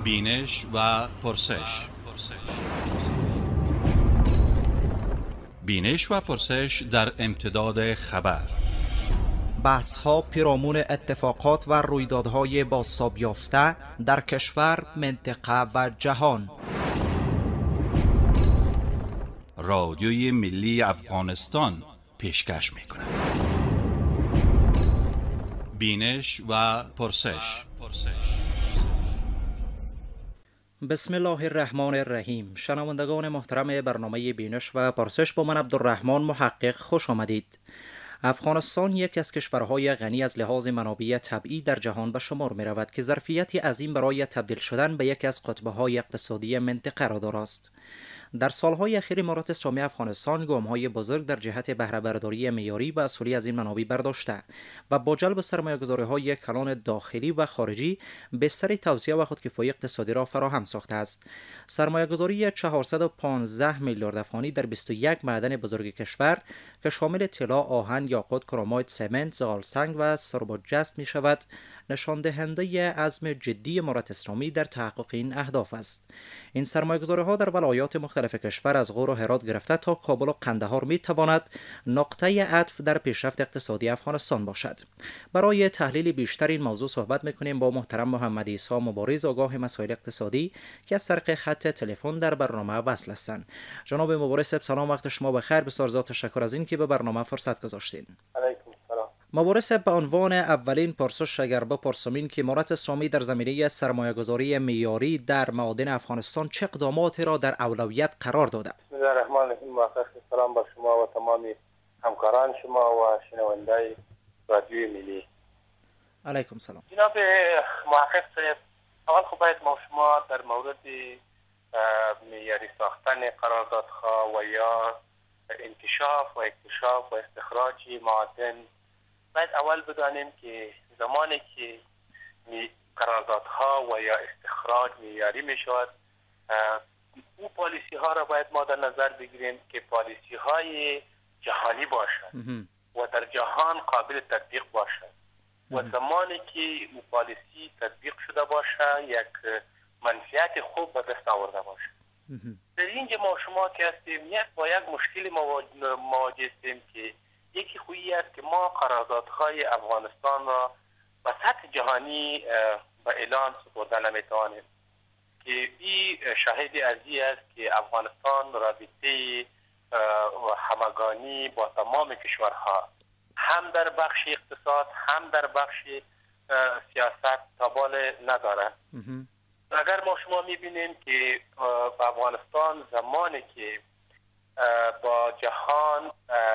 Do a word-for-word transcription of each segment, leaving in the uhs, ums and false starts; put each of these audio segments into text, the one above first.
بینش و پرسش. بینش و پرسش در امتداد خبر. بحث‌ها پیرامون اتفاقات و رویدادهای بازتاب یافته در کشور، منطقه و جهان. رادیوی ملی افغانستان پیشکش می‌کند. بینش و پرسش. بسم الله الرحمن الرحیم. شنوندگان محترم برنامه بینش و پرسش، با من عبدالرحمن محقق خوش آمدید. افغانستان یکی از کشورهای غنی از لحاظ منابع طبیعی در جهان به شمار می رود که ظرفیتی عظیم برای تبدیل شدن به یکی از قطب‌های اقتصادی منطقه را دارد. در سالهای اخیر امارات اسلامی افغانستان گام‌های بزرگ در جهت بهره برداری معیاری و اصولی از این منابع برداشته و با جلب سرمایه‌گذاری‌های کلان داخلی و خارجی بستر توسعه و خودکفایی اقتصادی را فراهم ساخته است. سرمایه‌گذاری چهارصد و پانزده میلیارد افغانی در بیست و یک معدن بزرگ کشور که شامل طلا، آهن، یاقوت، کرومایت، سمنت، زغالسنگ و سربوجست می شود، نشان دهنده عزم جدی امارات اسلامی در تحقق این اهداف است. این سرمایه‌گذاری‌ها در ولایات مختلف کشور از غور و هرات گرفته تا کابل و قندهار می تواند نقطه عطف در پیشرفت اقتصادی افغانستان باشد. برای تحلیل بیشتر این موضوع صحبت می‌کنیم با محترم محمد عیسی مبارز، آگاه مسائل اقتصادی، که از طریق خط تلفن در برنامه وصل هستند. جناب مبارز، سلام، وقت شما بخیر. بسیار زیاد تشکر از این که به برنامه فرصت گذاشتین. مبارز، به عنوان اولین پرسش اگر بپرسم این که امارات اسلامی در زمینه سرمایه‌گذاری معیاری در معادن افغانستان چه اقداماتی را در اولویت قرار داده؟ بسم الله الرحمن الرحیم. سلام بر شما و تمام همکاران شما و شنوندگان رادیوی ملی. علیکم سلام. جناب محقق صاحب، اول خب باید ما شما در مورد معیاری ساختن قراردادها و یا انکشاف و اکتشاف و استخراج معادن باید اول بدانیم که زمانی که قراردادها و یا استخراج معیاری می شود، او پالیسی ها را باید ما در نظر بگیریم که پالیسی های جهانی باشد و در جهان قابل تطبیق باشد و زمانی که او پالیسی تطبیق شده باشد یک منفعت خوب به دست آورده باشد. در اینجا ما شما که هستیم یک با یک مشکل مواجه هستیم که یکی خویی است که ما قراردادهای افغانستان را به سطح جهانی به اعلان سپرده نمیتوانیم که این شاهد از این است که افغانستان رابطه همگانی با تمام کشورها هم در بخش اقتصاد هم در بخش سیاست تابال ندارد. اگر ما شما میبینیم که افغانستان زمانی که با جهان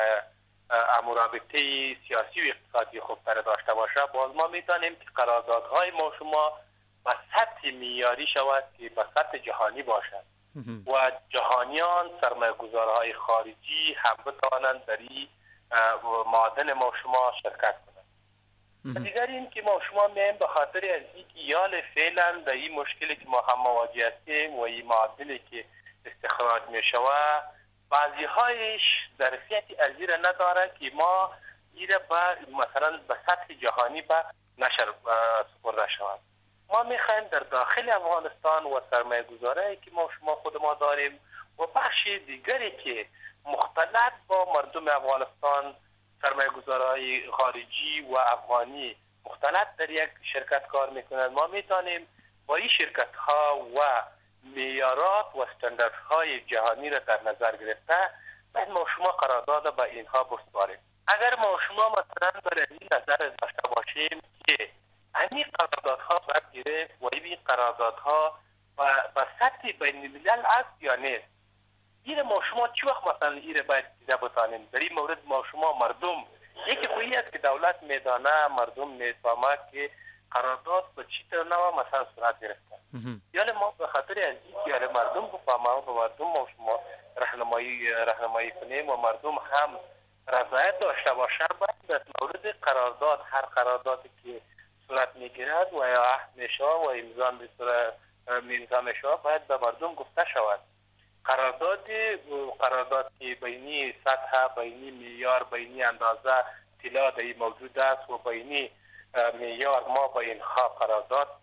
رابطه سیاسی و اقتصادی خوبتر داشته باشه، باز ما میتونیم که قراردادهای ما شما به سطح معیاری شود که به سطح جهانی باشد و جهانیان سرمایه‌گذارهای خارجی هم بتوانند در این معادن ما شما شرکت کنند. دیگر این که ما شما میایم به خاطر از اینکه یال فعلا در این مشکلی که ما هم مواجه هستیم و این معادنی که استخراج می شود بعضی هایش ظرفیتی از این نداره که ما ایره با مثلا به سطح جهانی به نشر سپرده شود. ما میخوایم در داخل افغانستان و سرمایه گذاری که ما شما خود ما داریم و بخش دیگری که مختلط با مردم افغانستان سرمایه گذاری خارجی و افغانی مختلط در یک شرکت کار میکنند، ما میتونیم با این شرکت ها و معیارات و استانداردهای جهانی را در نظر گرفته باید ما شما قرارداد با اینها بسپاریم. اگر ما شما مثلا در این نظر داشته باشیم که همین قراردادها باید گرفت و این قراردادها با سطح بین الملل است یا نیست، این ما شما چی وقت مثلا این باید دیده بتانیم. در این مورد ما شما مردم یکی خویی است که دولت میدانه، مردم میفهمه که قرارداد به چی طور نوع مثلا صورت گرفته. یعنی ما به خاطر از اینکه مردم بفهمه و مردم ما شما راهنمایی راهنمایی کنیم و مردم هم رضایت داشته باشه، باید در مورد قرارداد هر قراردادی که صورت میگیرد و یا عهد میشه و امضا میشه امضا میشه باید به مردم گفته شود. قرارداد قرارداد که بینی سطح، بینی معیار، بینی اندازه طلا موجود است و بینی معیار ما با اینها قرارداد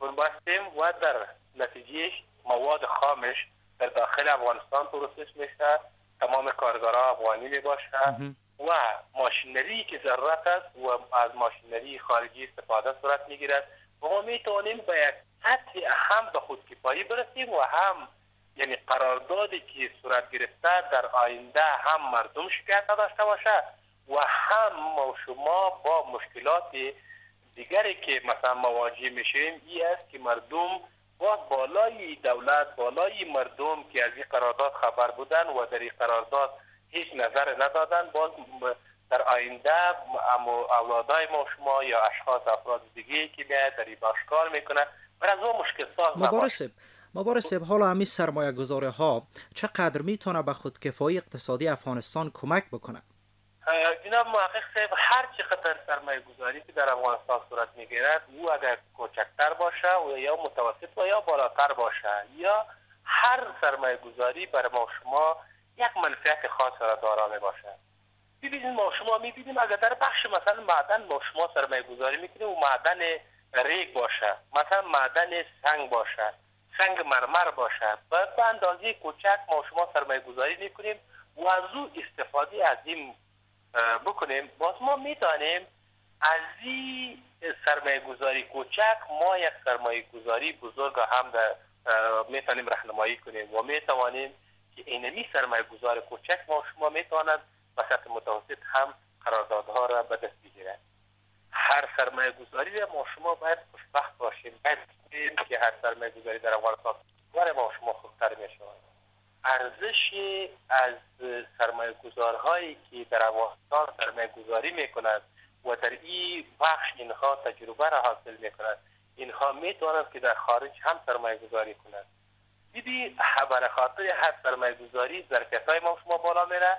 بستیم و در نتیجهش مواد خامش در داخل افغانستان پروسس میشه، تمام کارگرها افغانی می باشه و ماشینری که ضرورت است و از ماشینری خارجی استفاده صورت میگیرد و ما میتونیم به یک سطح هم به خودکفایی برسیم و هم یعنی قراردادی که صورت گرفته در آینده هم مردم شکایت داشته باشه و هم ما شما با مشکلات دیگری که مثلا مواجه میشیم این است که مردم باز بالای دولت، بالای مردم که از این قرارداد خبر بودن و در این قرارداد هیچ نظر ندادن، باز در آینده اولادای ما شما یا اشخاص افراد دیگه که میاد در این بخش کار میکنن بر از اون مشکل ساز نباشه. مبارسب حالا همین سرمایه گذاره ها چقدر میتونه به خودکفایی اقتصادی افغانستان کمک بکنه؟ جناب محقق صاحب، هر چقدر سرمایه گذاری که در افغانستان صورت میگیرد او اگر کوچکتر باشه و یا متوسط و یا بالاتر باشه یا هر سرمایه گذاری برای ما شما یک منفعت خاص را دارا می باشه. ببینید ما شما میبینیم اگر در بخش مثلا معدن ما شما سرمایه گذاری میکنیم و معدن ریگ باشه، مثلا معدن سنگ باشه، سنگ مرمر باشه، به اندازه کوچک ما شما سرمایه گذاری میکنیم و از او استفاده از این بکنیم، باز ما میتونیم از این سرمایه گذاری کوچک ما یک سرمایه گذاری بزرگ هم میتونیم راهنمایی کنیم و میتوانیم که اینمی سرمایه گذار کوچک ما شما میتواند به سطح متوسط هم قراردادها را به دست بگیرد. هر سرمایه گذاری ما شما باید خوشبخت باشیم، باید که هر سرمایه گذاری در افغانستان برای ما شما خوبتر میشود. ارزش از سرمایه گذارهایی که در افغانستان سرمایه گذاری میکنند و در این بخش اینها تجربه را حاصل میکنند، اینها میتوانند که در خارج هم سرمایه گذاری کنند. دیدی برای خاطر هر سرمایه گذاری ظرفیت های ما شما بالا میره،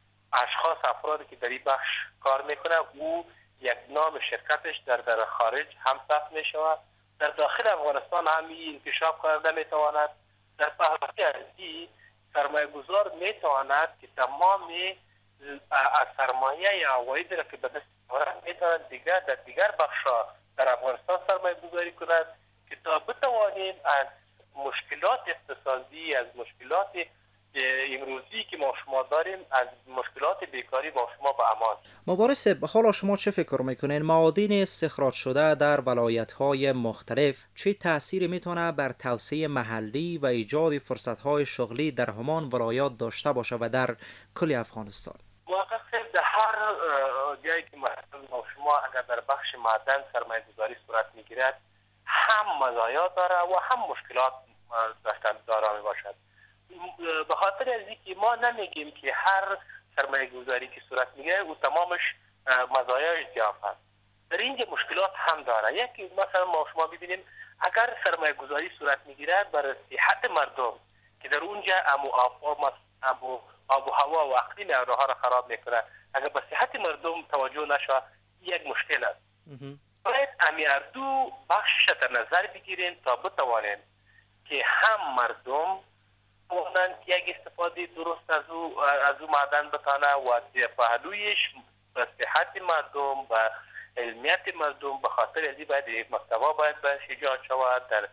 اشخاص افرادی که در این بخش کار میکنه او یک نام شرکتش در در خارج هم ثبت میشود، در داخل افغانستان هم انکشاف کرده میتواند. در پهلوی ارزی سرمایه گذار میتواند که تمام از سرمایه عواید را که به دست آورد میتواند دیگر در دیگر بخشا در افغانستان سرمایه گذاری کند که تا بتوانیم از مشکلات اقتصادی، از مشکلات امروزی که ما شما داریم، از مشکلات بیکاری ما شما به امان. مبارس، حالا شما چه فکر میکنین معادن استخراج شده در ولایت‌های مختلف چه تأثیری میتونه بر توسعه محلی و ایجاد فرصت‌های شغلی در همان ولایات داشته باشه و در کل افغانستان؟ واقعا در هر جایی که ما شما اگر در بخش معدن سرمایه گذاری صورت میگیرد هم مزایا داره و هم مشکلات داشتن داره می باشد. به خاطر از اینکه ما نمیگیم که هر سرمایه گذاری که صورت میگیره و تمامش مزایاش زیاد هست، در اینجا مشکلات هم داره. یکی مثلا ما شما ببینیم اگر سرمایه گذاری صورت میگیره برای صحت مردم که در اونجا امو آب و آب و هوا و اقلیم اونها را خراب میکنه، اگر به صحت مردم توجه نشه یک مشکل است. باید امیاردو بخشش در نظر بگیریم تا بتوانیم که هم مردم بودن یک استفاده درست از او از او معدن بتانه و پهلویش به صحت مردم و علمیت مردم. به خاطر ازی باید یک مکتبا باید باید ایجاد شود در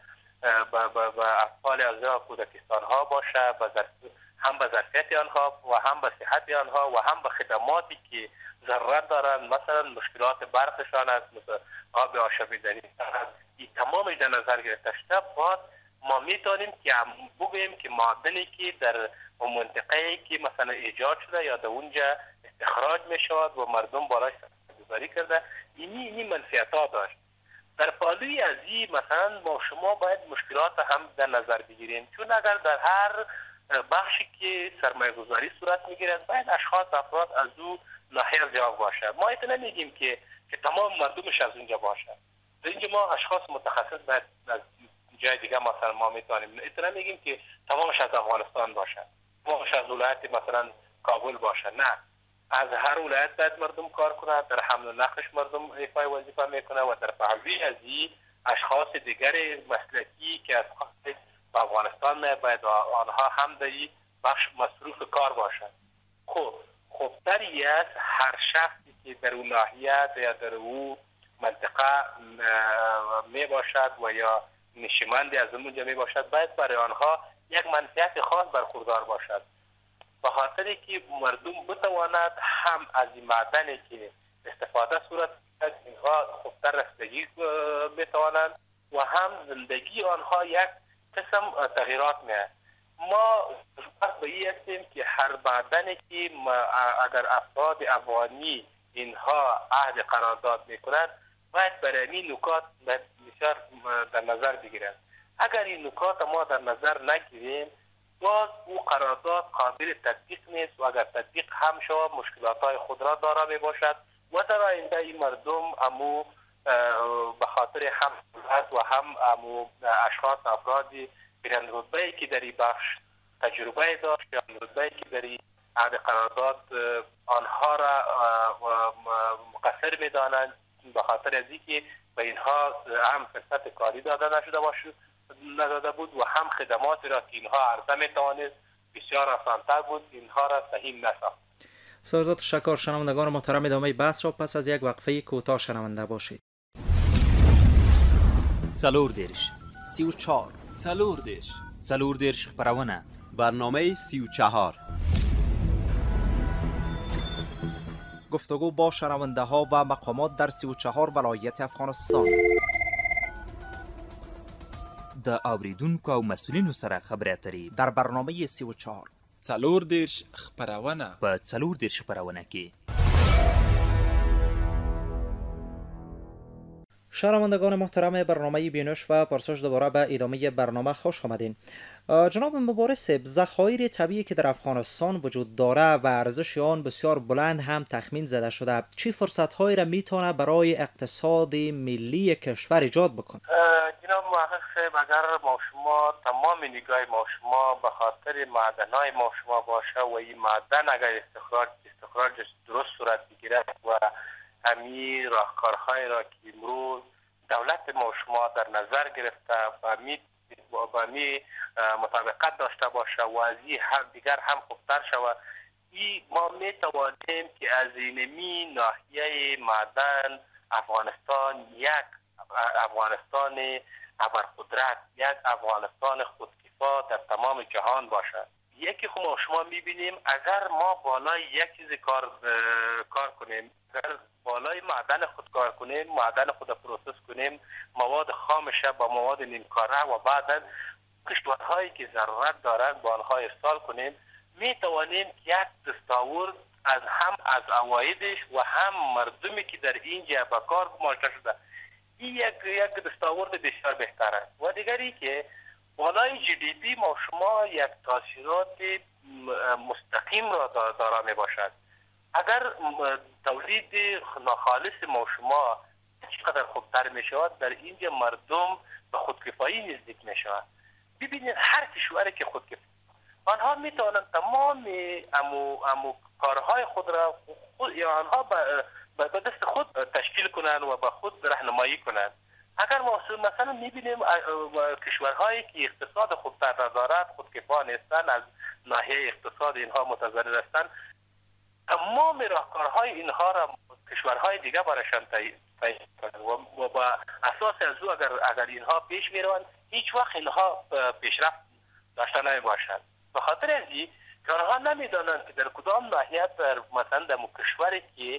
به اطفال از کودکستان ها باشه، هم به ظرفیت آنها و هم به صحت آنها و هم به خدماتی که ضرورت دارند، مثلا مشکلات برقشان است، مثل آب آشامیدنی است، این تمامش در نظر گرفته شده. بعد ما میتونیم که بگوییم که معدنی که در منطقه‌ای که مثلا ایجاد شده یا در اونجا استخراج میشود و مردم بالاش گذاری کرده، اینی اینی منفعت‌ها داشت. در پالوی از این مثلا ما شما باید مشکلات هم در نظر بگیریم، چون اگر در هر بخشی که سرمایه گذاری صورت میگیرد باید اشخاص افراد از او ناحیه جواب باشه. ما ایت نمیگیم که که تمام مردمش از اونجا باشه. در اینجا ما اشخاص متخصص باید از جای دیگه مثلا ما میتونیم، ایت نمیگیم که تمامش از افغانستان باشه، تمامش از ولایت مثلا کابل باشه. نه، از هر ولایت باید مردم کار کنه، در حمل و نقلش مردم ایفای وظیفه میکنه و در پهلوی از این اشخاص دیگر مسلکی که از به افغانستان می باید آنها هم در این بخش مصروف کار باشند. خب خوبتری است هر شخصی که در اون ناحیه یا در اون منطقه می باشد و یا نشیمندی از اونجا می باشد، باید برای آنها یک منفعت خاص برخوردار باشد، به خاطر که مردم بتواند هم از این معدنی که استفاده صورت اینها خوبتر رسیدگی بتوانند و هم زندگی آنها یک قسم تغییرات میاد. ما به این هستیم که هر معدنی که اگر افراد افغانی اینها عهد قرارداد میکنند باید برای این نکات بسیار در نظر بگیرند. اگر این نکات ما در نظر نگیریم باز او قرارداد قابل تطبیق نیست و اگر تطبیق هم شود مشکلات های خود را دارا می باشد و در آینده این مردم امو به خاطر هم دولت و هم امو اشخاص افرادی بلند رتبه‌ای که در این بخش تجربه داشت یا رتبه‌ای که در این عهد قرارداد آنها را مقصر می‌دانند به خاطر از اینکه به اینها هم فرصت کاری داده نشده باشد نداده بود و هم خدماتی را که اینها عرضه می‌توانست بسیار آسان‌تر بود اینها را صحیح نساخت. بسیار تشکر. شنوندگان محترم، ادامه بحث را پس از یک وقفه کوتاه شنونده باشید. سلور دیرش سی و چهار سلور دیرش سلور دیرش خبرونه برنامه سی و چهار گفتگو با شنونده ها و مقامات در سی و چهار ولایت افغانستان. د اوریدونکو او مسؤلینو سره خبرې اترې در برنامه سی و چهار څلور دیرش خبرونه په څلور دیرش خبرونه کې. شنوندگان محترم برنامه بینش و پرسش دوباره به ادامه برنامه خوش آمدین. جناب مبارز، ذخایر طبیعی که در افغانستان وجود داره و ارزش آن بسیار بلند هم تخمین زده شده، چی فرصت‌هایی را میتونه برای اقتصاد ملی کشور ایجاد بکنه؟ جناب محقق صاحب، اگر ما شما تمام نگاه ما شما به خاطر معدن‌های ما شما باشه و این معدن اگر استخراج استخراج درست صورت بگیرد و همین راهکارهای را که امروز دولت ما شما در نظر گرفته و می با می مطابقت داشته باشه و از این هم دیگر هم خوبتر شود، این ما می توانیم که از اینمی ناحیه معدن افغانستان یک افغانستان ابرقدرت، یک افغانستان خودکفا در تمام جهان باشد. یکی خب ما شما میبینیم اگر ما بالای یک چیز کار کار کنیم، اگر بالای معدن خود کار کنیم، معدن خود پروسس کنیم، مواد خامش با مواد نیمکاره و بعدا کشورهایی که ضرورت دارند با آنها ارسال کنیم، می توانیم یک دستاورد از هم از عوایدش و هم مردمی که در اینجا به کار گماشته شده، این یک یک دستاورد بسیار بهتر است. و دیگری که بالای جی دی پی ما شما یک تاثیرات مستقیم را دارا می باشد. اگر تولید ناخالص ما شما چقدر خوبتر می شود، در اینجا مردم به خودکفایی نزدیک می شود. ببینید هر کشوری که خودکفا آنها می توانند تمام امو امو کارهای خود را خود یا آنها به دست خود تشکیل کنند و به خود راهنمایی کنند. اگر ما مثلا میبینیم کشورهایی که اقتصاد خوبتر ندارد، خودکفا نیستند، از ناحیه اقتصاد اینها متضرر هستند، تمام راهکارهای اینها را کشورهای دیگه برایشان تعیین کنند و با اساس از او اگر اگر اینها پیش میروند هیچ وقت اینها پیشرفت داشته نمیباشند. به خاطر از این که آنها نمیدانند که در کدام ناحیه در مثلا در کشوری که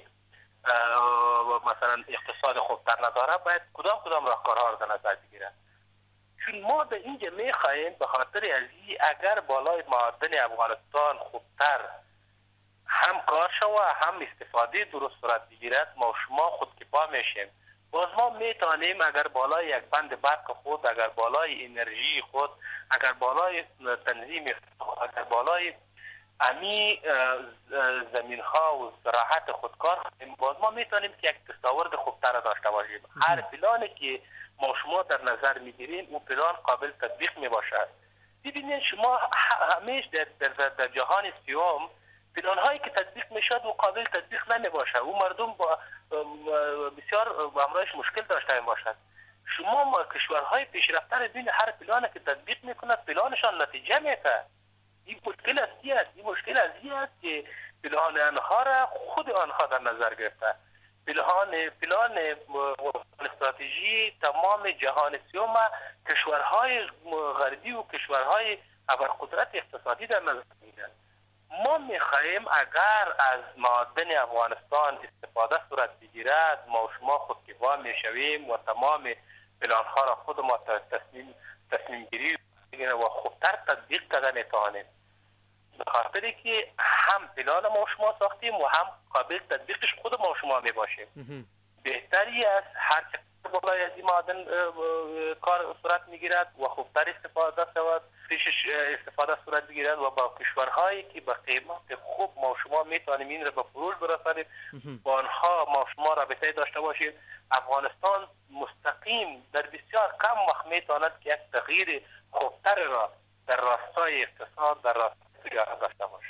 مثلا اقتصاد خوبتر نداره باید کدام کدام راهکارها را در نظر بگیرند. چون ما به اینجا میخواهیم به خاطر از این اگر بالای معدن افغانستان خوبتر هم کار شود هم استفاده درست صورت بگیرد، ما شما خودکفا میشیم. باز ما میتونیم اگر بالای یک بند برق خود، اگر بالای انرژی خود، اگر بالای تنظیم خود، اگر بالای امی زمین ها و زراعت خودکار کنیم، باز ما میتونیم که یک دستاورد خوبتر داشته باشیم. هر پلانی که ما شما در نظر میگیریم اون پلان قابل تطبیق میباشد. ببینید شما همیشه در, در, در جهان سیوم پلان هایی که تطبیق میشد و قابل تطبیق نمیباشد، او مردم با بسیار با امرایش مشکل داشته باشد. شما ما کشورهای پیشرفته ببینید هر پلانی که تطبیق میکند پلانشان نتیجه میده. این مشکل اصلی است. این مشکل اصلی است که پلان آنها را خود آنها در نظر گرفته. پلان پلان استراتژی تمام جهان سیوم کشورهای غربی و کشورهای ابرقدرت اقتصادی در نظر میگیرند. ما میخواهیم اگر از معادن افغانستان استفاده صورت بگیرد ما و شما خودکفا میشویم و تمام پلانها را خود ما تصمیم تصمیم گیری و خوبتر تطبیق کرده میتوانیم، به خاطری که هم پلان ما و شما ساختیم و هم قابل تطبیقش خود ما و شما میباشیم. بهتری است هر چه بالای از این معادن کار صورت میگیرد و خوبتر استفاده شود، پیشش استفاده صورت بگیرد و با کشورهایی که به قیمت خوب ما و شما میتوانیم این را به فروش برسانیم با آنها ما و شما رابطه داشته باشیم. افغانستان مستقیم در بسیار کم وقت میتواند که یک تغییر خوبتر را در راستای اقتصاد در راستای تجارت داشته باشه.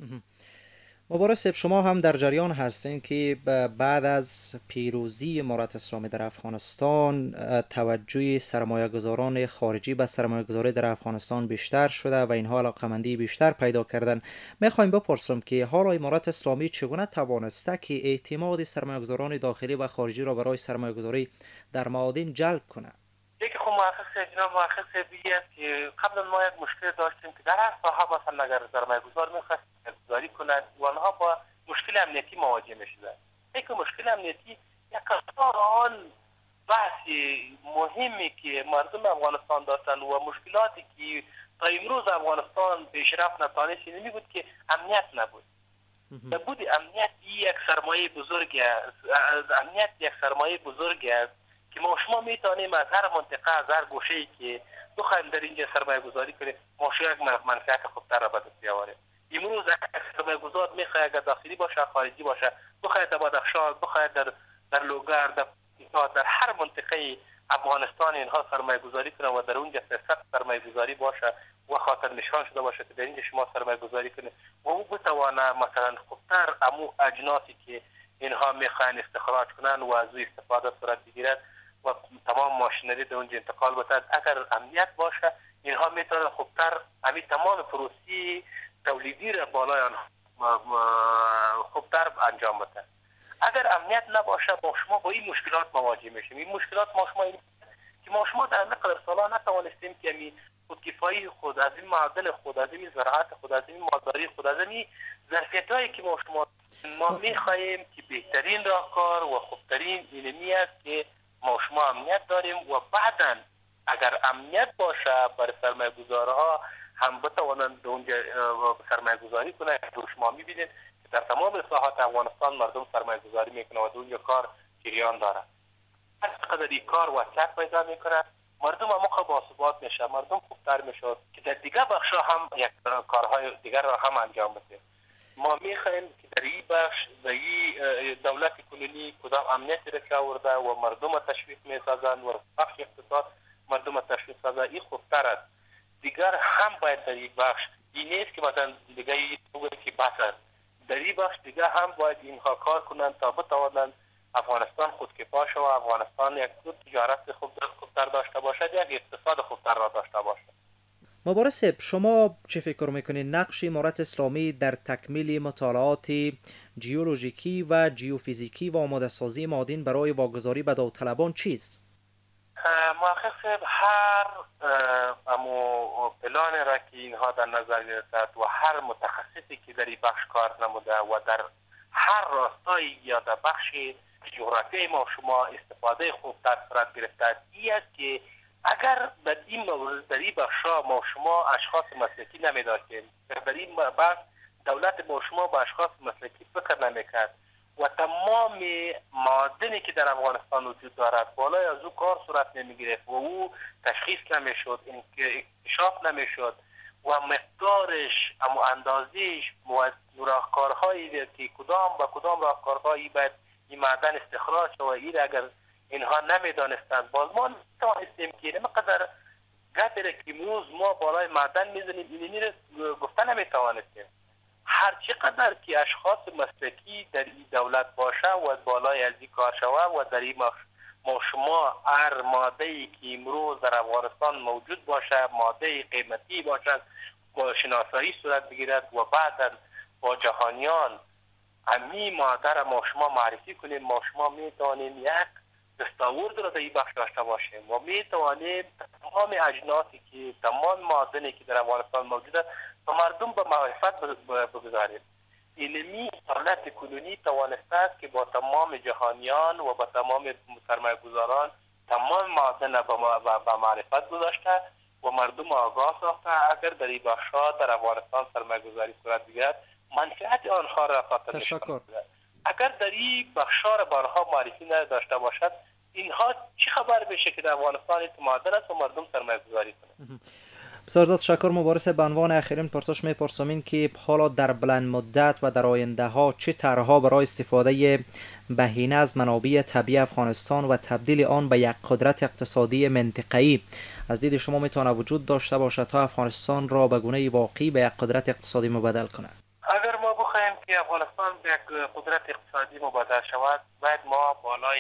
مبارز صاحب، شما هم در جریان هستین که بعد از پیروزی امارت اسلامی در افغانستان توجه سرمایه گذاران خارجی به سرمایه گذاری در افغانستان بیشتر شده و اینها علاقمندی بیشتر پیدا کردن. میخوایم بپرسم که حالا امارت اسلامی چگونه توانسته که اعتماد سرمایه گذاران داخلی و خارجی را برای سرمایه گذاری در معادن جلب کنه؟ یکی خب محقق جناب محقق صاحبی است که قبلا ما یک مشکل داشتیم که در هر ساحه مثلا اگر سرمایه گذار میخواست گذاری کنند و آنها با مشکل امنیتی مواجه میشدند. یک مشکل امنیتی یک قطار آن بحثی مهمی که مردم افغانستان داشتند و مشکلاتی که تا امروز افغانستان پیشرفت نتوانست اینمی بود که امنیت نبود. نبود امنیت یک سرمایه بزرگ است. امنیت یک سرمایه بزرگ است که ما شما میتونیم از هر منطقه از هر گوشه‌ای که بخوایم در اینجا سرمایه گذاری کنیم ما شما یک منفعت خوبتر را به دست بیاوریم. امروز اگر سرمایه گذار میخواد اگر داخلی باشه خارجی باشه بخواید در بدخشان بخواید در در لوگر در در هر منطقه افغانستان اینها سرمایه گذاری کنه و در اونجا سیاست سرمایه گذاری باشه و خاطر نشان شده باشه که در اینجا شما سرمایه گذاری کنید و او بتوانه مثلا خوبتر امو اجناسی که اینها میخواین استخراج کنن و از او استفاده صورت بگیرد و تمام ماشینری در اونجا انتقال بده. اگر امنیت باشه اینها میتونن خوبتر همین تمام پروسی تولیدی را بالای آنها خوبتر انجام بده. اگر امنیت نباشه ما شما با این مشکلات مواجه میشیم. این مشکلات ما شما این که ما شما در نقل سالا نتوانستیم که می خودکفایی خود از این معادن خود از این زراعت خود از این مالداری خود از این ظرفیتایی که ما شما ما میخواهیم که بهترین راهکار و خوبترین اینمی است که ما شما امنیت داریم و بعدا اگر امنیت باشه برای سرمایه گذارها هم بتوانند اونجا سرمایه گذاری کنند. شما میبینید که در تمام ساحات افغانستان مردم سرمایه گذاری میکنه و اونجا کار جریان داره. هر چقدر این کار وسعت پیدا میکنه مردم هم موقع باثبات میشه، مردم خوبتر میشه که در دیگر بخش هم یک کارهای دیگر را هم انجام بده. ما میخوایم که در این بخش در این دولت کنونی کدام امنیتی را که آورده و مردم را تشویق میسازند و بخش اقتصاد مردم را تشویق سازند این خوبتر است. دیگر هم باید در این بخش این نیست که مثلا دیگر این که بحث است. در این بخش دیگر هم باید اینها کار کنند تا بتوانند افغانستان خودکفا شود و افغانستان یک تجارت خوبتر داشته باشد، یک اقتصاد خوبتر را داشته باشد. مبارز صاحب، شما چه فکر میکنید نقش امارت اسلامی در تکمیل مطالعات جیولوژیکی و جیوفیزیکی و آماده سازی معادن برای واگذاری به داوطلبان چیست؟ محقق صاحب هر امو پلان را که اینها در نظر گرفتند و هر متخصصی که در این بخش کار نموده و در هر راستایی یا در بخش جغرافیای ما شما استفاده خوبتر صورت گرفته این است که اگر در این مورد در این بخشا ما شما اشخاص مسلکی نمیداشتیم، در این بخش دولت ما شما با اشخاص مسلکی فکر نمیکرد و تمام معادنی که در افغانستان وجود دارد بالای از او کار صورت نمیگرفت و او تشخیص نمیشد، اکتشاف نمیشد و مقدارش اما اندازش و راهکارهایی که کدام با کدام راهکارهایی باید این معدن استخراج و این اگر اینها نمیدانستند باز ما نمیتوانستیم که اینقدر گپی که امروز ما بالای معدن میزنیم اینی رو گفته نمیتوانستیم. هر چقدر که اشخاص مسلکی در این دولت باشه و بالای از این کار شود و در این ما شما هر ماده‌ای که امروز در افغانستان موجود باشه ماده قیمتی باشد با شناسایی صورت بگیرد و بعدا با جهانیان همین ماده را ما شما معرفی کنیم ما شما میتونیم یک دستاورد را در این بخش داشته باشیم و می توانیم تمام اجناسی که تمام معادنی که در افغانستان موجود است و مردم به معرفت بگذاریم. علمی دولت کنونی توانسته است که با تمام جهانیان و با تمام سرمایه گذاران تمام معادن به معرفت گذاشته و مردم آگاه ساخته. اگر در این بخش‌ها در افغانستان سرمایه گذاری صورت بگیرد منفعت آنها را خاطر نشان می‌دهد. اگر در این بخش‌ها را بارها معرفی نداشته باشد اینها چی خبر بشه که در افغانستان معادن است و مردم سرمایه گذاری کنند. بسیار زیاد تشکر. مبارز به عنوان اخرین پرسش میپرسم که حالا در بلند مدت و در آینده ها چه طرح‌ها برای استفاده بهینه از منابع طبیعی افغانستان و تبدیل آن به یک قدرت اقتصادی منطقه‌ای از دید شما میتونه وجود داشته باشد تا افغانستان را به گونه واقعی به یک قدرت اقتصادی مبادله کند؟ اگر ما بخوایم که افغانستان به یک قدرت اقتصادی مبادله شود باید ما بالای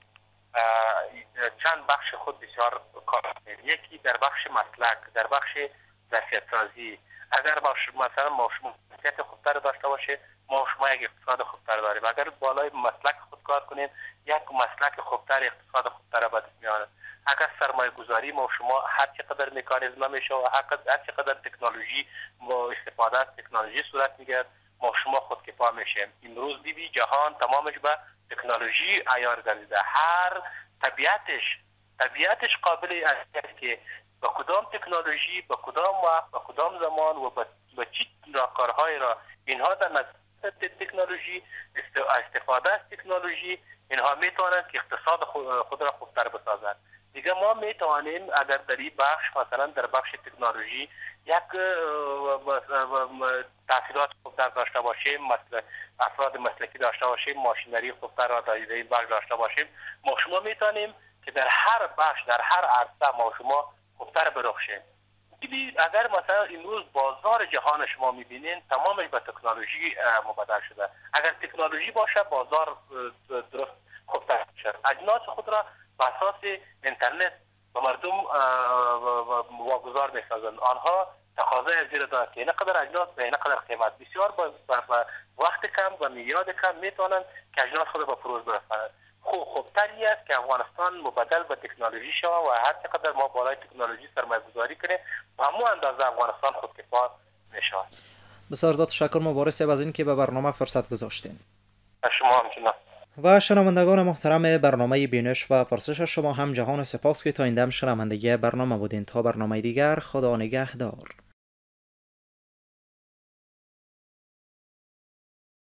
چند بخش خود بسیار کار کنیم. یکی در بخش مسلک، در بخش ظرفیت سازی. اگر مثلا ما شما ظرفیت خوبتر داشته باشه ما شما یک اقتصاد خوبتر داریم. اگر بالای مسلک خود کار کنیم یک مسلک خوبتر اقتصاد خوبتر به دست میاد. اگر سرمایه گذاری ما شما هر چقدر مکانیزم میشه و هر چقدر تکنولوژی و استفاده از تکنولوژی صورت میگیرد ما شما خود کفا میشیم. امروز دیدی جهان تمامش به تکنولوژی عیار گردیده. هر طبیعتش طبیعتش قابل است که با کدام تکنولوژی با کدام وقت با کدام زمان و با چی راهکارهای را اینها در نظر تکنولوژی استفاده از تکنولوژی اینها میتوانند که اقتصاد خود را خوبتر بسازند. دیگه ما میتوانیم اگر در این بخش مثلا در بخش تکنولوژی یک تحصیلات خوبتر داشته باشیم، مثل افراد مسلکی داشته باشیم، ماشینری خوبتر را در این بخش داشته باشیم، ما شما میتونیم که در هر بخش در هر عرصه ما شما خوبتر برخشیم. اگر مثلا امروز بازار جهان شما میبینین تمامش به تکنولوژی مبادل شده. اگر تکنولوژی باشه بازار درست خوبتر شد. اجناس خود را به اساس اینترنت به مردم واگذار میسازند. آنها تقاضای از زیر دارد که این قدر اجناس به این قدر قیمت بسیار با وقت کم و میاد کم میتونن که اجناس خود به فروش برسانند. خوب خوبتری است که افغانستان مبادل به تکنولوژی شود و هر چقدر ما بالای تکنولوژی سرمایه گذاری کنیم و همون اندازه افغانستان خودکفا میشود. بسیار زیاد تشکر مبارز از این که به برنامه فرصت گذاشتین. شما همچنین. و شنوندگان محترم برنامه بینش و پرسش شما هم جهان سپاس که تا این دم شنونده برنامه بودین. تا برنامه دیگر خدا نگهدار.